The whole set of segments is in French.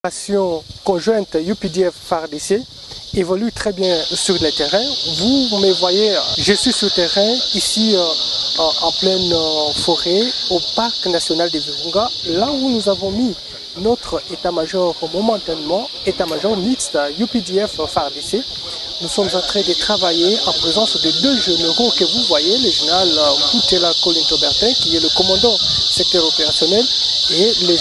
L'action conjointe UPDF-FARDC évolue très bien sur le terrain. Vous me voyez, je suis sur le terrain, ici en pleine forêt, au parc national de Virunga, là où nous avons mis notre état-major momentanément, état-major mixte UPDF-FARDC. Nous sommes en train de travailler en présence de deux généraux que vous voyez, le général Boutela Colinto-Bertin, qui est le commandant secteur opérationnel, et le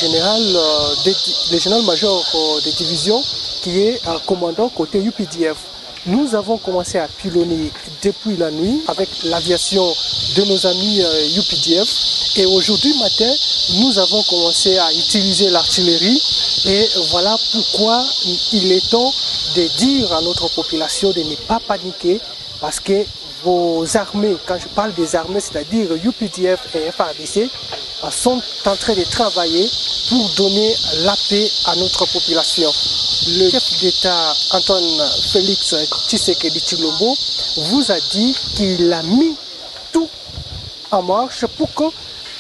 général-major de division, qui est un commandant côté UPDF. Nous avons commencé à pilonner depuis la nuit avec l'aviation de nos amis UPDF. Et aujourd'hui matin, nous avons commencé à utiliser l'artillerie. Et voilà pourquoi il est temps de dire à notre population de ne pas paniquer, parce que vos armées, quand je parle des armées, c'est-à-dire UPDF et FARDC, sont en train de travailler pour donner la paix à notre population. Le chef d'État Antoine Félix Tshisekedi Tshilombo vous a dit qu'il a mis tout en marche pour que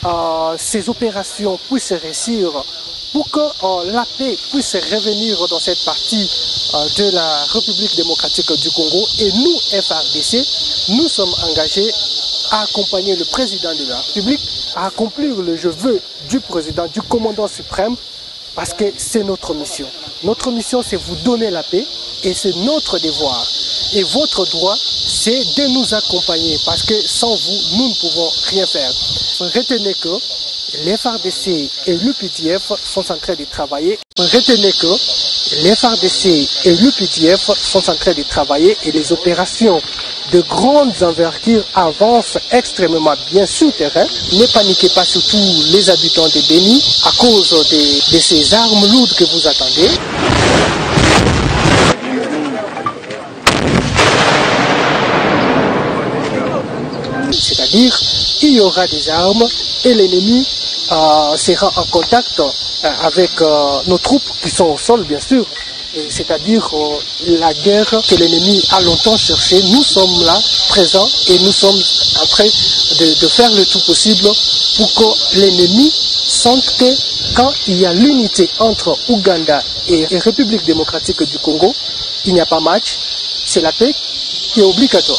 ces opérations puissent réussir, pour que la paix puisse revenir dans cette partie de la République démocratique du Congo. Et nous, FARDC, nous sommes engagés à accompagner le président de la République, à accomplir le vœu du président, du commandant suprême, parce que c'est notre mission. Notre mission, c'est vous donner la paix et c'est notre devoir. Et votre droit, c'est de nous accompagner, parce que sans vous, nous ne pouvons rien faire. Retenez que les FARDC et l'UPDF sont en train de travailler. Retenez que les FARDC et l'UPDF sont en train de travailler et les opérations de grandes envergures avancent extrêmement bien sur le terrain. Ne paniquez pas, surtout les habitants de Béni, à cause de ces armes lourdes que vous attendez. C'est-à-dire, il y aura des armes et l'ennemi sera en contact avec nos troupes qui sont au sol, bien sûr. C'est-à-dire la guerre que l'ennemi a longtemps cherchée. Nous sommes là, présents, et nous sommes en train de faire le tout possible pour que l'ennemi sente que quand il y a l'unité entre Ouganda et République démocratique du Congo, il n'y a pas match, c'est la paix qui est obligatoire.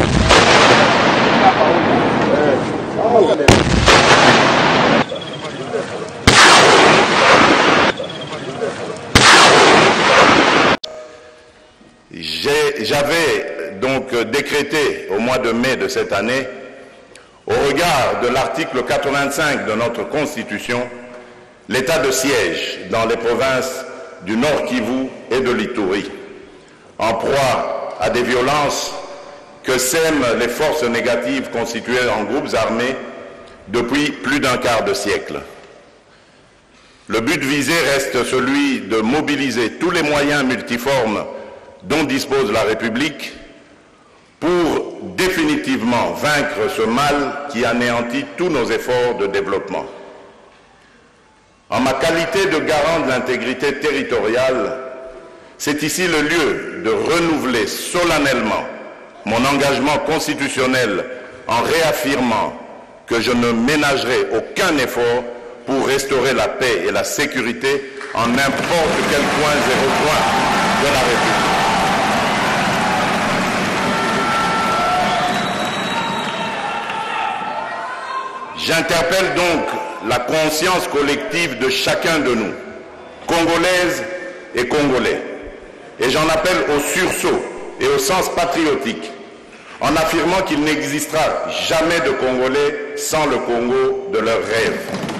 J'avais donc décrété au mois de mai de cette année, au regard de l'article 85 de notre Constitution, l'état de siège dans les provinces du Nord Kivu et de l'Ituri, en proie à des violences que sèment les forces négatives constituées en groupes armés depuis plus d'un quart de siècle. Le but visé reste celui de mobiliser tous les moyens multiformes dont dispose la République pour définitivement vaincre ce mal qui anéantit tous nos efforts de développement. En ma qualité de garant de l'intégrité territoriale, c'est ici le lieu de renouveler solennellement mon engagement constitutionnel en réaffirmant que je ne ménagerai aucun effort pour restaurer la paix et la sécurité en n'importe quel coin et recoin de la République. J'interpelle donc la conscience collective de chacun de nous, Congolaises et Congolais, et j'en appelle au sursaut et au sens patriotique, en affirmant qu'il n'existera jamais de Congolais sans le Congo de leurs rêves.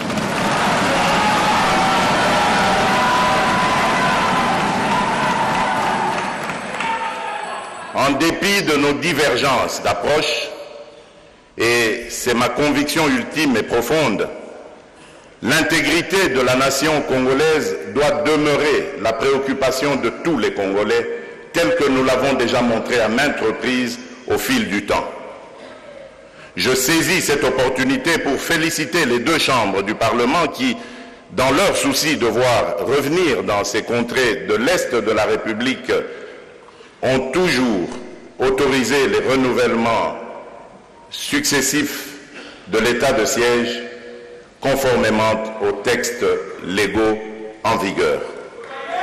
En dépit de nos divergences d'approche, et c'est ma conviction ultime et profonde, l'intégrité de la nation congolaise doit demeurer la préoccupation de tous les Congolais, telle que nous l'avons déjà montré à maintes reprises au fil du temps. Je saisis cette opportunité pour féliciter les deux chambres du Parlement qui, dans leur souci de voir revenir dans ces contrées de l'Est de la République, ont toujours autorisé les renouvellements successifs de l'état de siège conformément aux textes légaux en vigueur.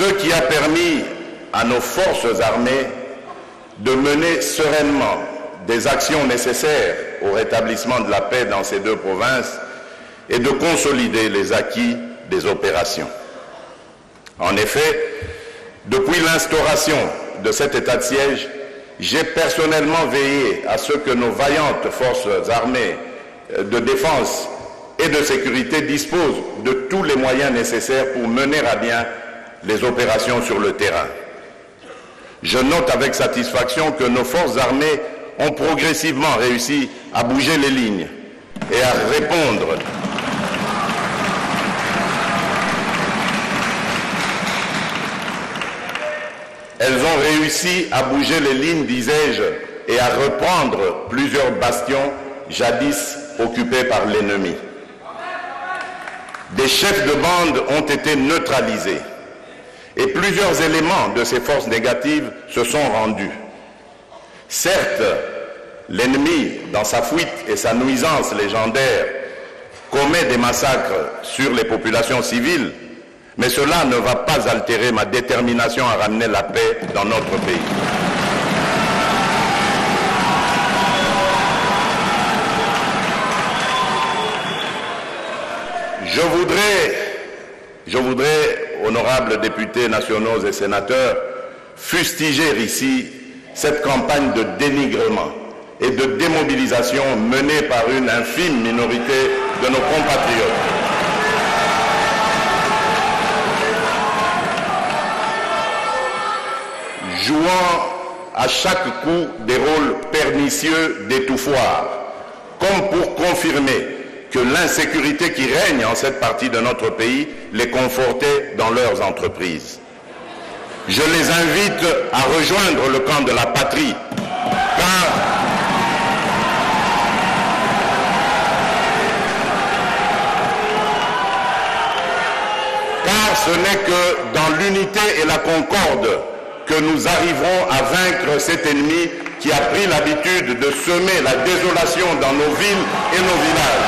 ce qui a permis à nos forces armées de mener sereinement des actions nécessaires au rétablissement de la paix dans ces deux provinces et de consolider les acquis des opérations. En effet, depuis l'instauration de cet état de siège, j'ai personnellement veillé à ce que nos vaillantes forces armées de défense et de sécurité disposent de tous les moyens nécessaires pour mener à bien les opérations sur le terrain. Je note avec satisfaction que nos forces armées ont progressivement réussi à bouger les lignes et à répondre Elles ont réussi à bouger les lignes, disais-je, et à reprendre plusieurs bastions jadis occupés par l'ennemi. Des chefs de bande ont été neutralisés et plusieurs éléments de ces forces négatives se sont rendus. Certes, l'ennemi, dans sa fuite et sa nuisance légendaire, commet des massacres sur les populations civiles, mais cela ne va pas altérer ma détermination à ramener la paix dans notre pays. Je voudrais, honorables députés nationaux et sénateurs, fustiger ici cette campagne de dénigrement et de démobilisation menée par une infime minorité de nos compatriotes. Jouant à chaque coup des rôles pernicieux d'étouffoir, comme pour confirmer que l'insécurité qui règne en cette partie de notre pays les confortait dans leurs entreprises. Je les invite à rejoindre le camp de la patrie, car ce n'est que dans l'unité et la concorde que nous arriverons à vaincre cet ennemi qui a pris l'habitude de semer la désolation dans nos villes et nos villages.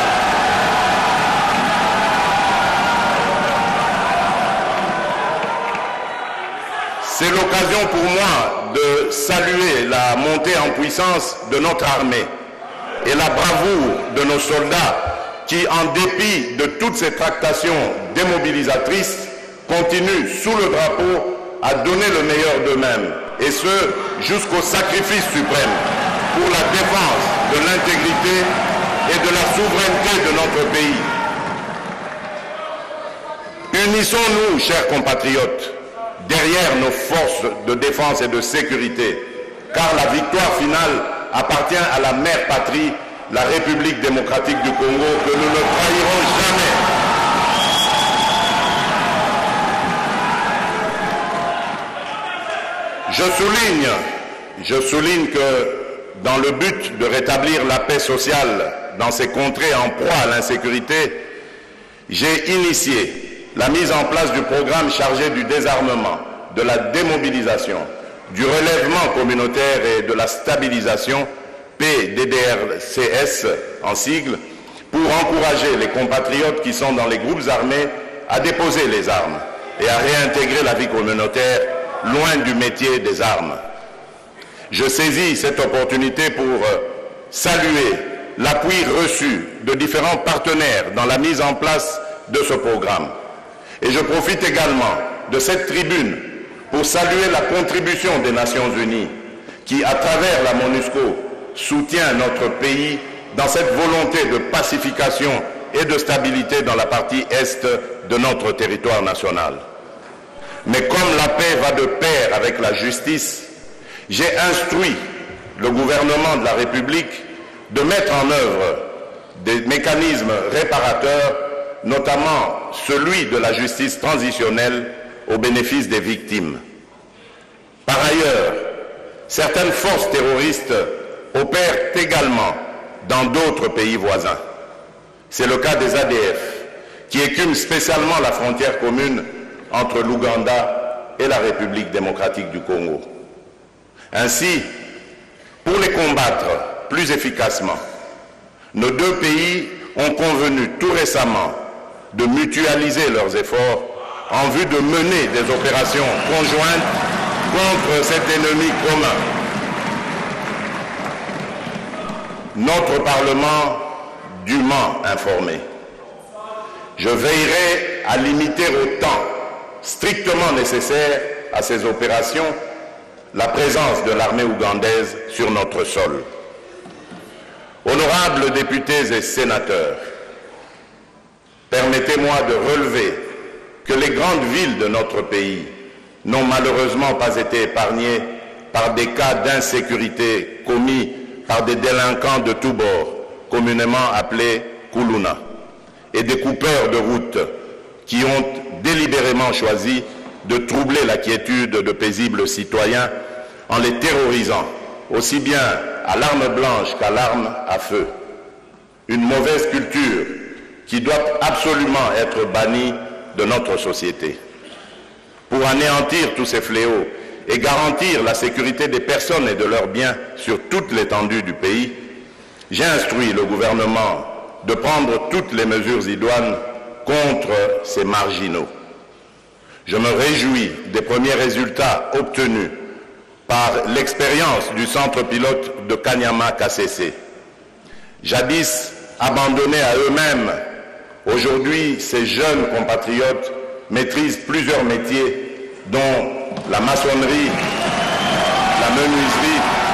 C'est l'occasion pour moi de saluer la montée en puissance de notre armée et la bravoure de nos soldats qui, en dépit de toutes ces tractations démobilisatrices, continuent sous le drapeau à donner le meilleur d'eux-mêmes, et ce, jusqu'au sacrifice suprême, pour la défense de l'intégrité et de la souveraineté de notre pays. Unissons-nous, chers compatriotes, derrière nos forces de défense et de sécurité, car la victoire finale appartient à la mère patrie, la République démocratique du Congo, que nous ne trahirons jamais. Je souligne que dans le but de rétablir la paix sociale dans ces contrées en proie à l'insécurité, j'ai initié la mise en place du programme chargé du désarmement, de la démobilisation, du relèvement communautaire et de la stabilisation, PDDRCS en sigle, pour encourager les compatriotes qui sont dans les groupes armés à déposer les armes et à réintégrer la vie communautaire loin du métier des armes. Je saisis cette opportunité pour saluer l'appui reçu de différents partenaires dans la mise en place de ce programme. Et je profite également de cette tribune pour saluer la contribution des Nations Unies qui, à travers la MONUSCO, soutient notre pays dans cette volonté de pacification et de stabilité dans la partie est de notre territoire national. Mais comme la paix va de pair avec la justice, j'ai instruit le gouvernement de la République de mettre en œuvre des mécanismes réparateurs, notamment celui de la justice transitionnelle au bénéfice des victimes. Par ailleurs, certaines forces terroristes opèrent également dans d'autres pays voisins. C'est le cas des ADF, qui écument spécialement la frontière commune entre l'Ouganda et la République démocratique du Congo. Ainsi, pour les combattre plus efficacement, nos deux pays ont convenu tout récemment de mutualiser leurs efforts en vue de mener des opérations conjointes contre cet ennemi commun. Notre Parlement dûment informé. Je veillerai à limiter au temps strictement nécessaire à ces opérations la présence de l'armée ougandaise sur notre sol. Honorables députés et sénateurs, permettez-moi de relever que les grandes villes de notre pays n'ont malheureusement pas été épargnées par des cas d'insécurité commis par des délinquants de tous bords, communément appelés Kuluna, et des coupeurs de route qui ont délibérément choisi de troubler la quiétude de paisibles citoyens en les terrorisant, aussi bien à l'arme blanche qu'à l'arme à feu. Une mauvaise culture qui doit absolument être bannie de notre société. Pour anéantir tous ces fléaux et garantir la sécurité des personnes et de leurs biens sur toute l'étendue du pays, j'ai instruit le gouvernement de prendre toutes les mesures idoines contre ces marginaux. Je me réjouis des premiers résultats obtenus par l'expérience du centre pilote de Kanyama-Kasese. Jadis abandonnés à eux-mêmes, aujourd'hui ces jeunes compatriotes maîtrisent plusieurs métiers dont la maçonnerie, la menuiserie,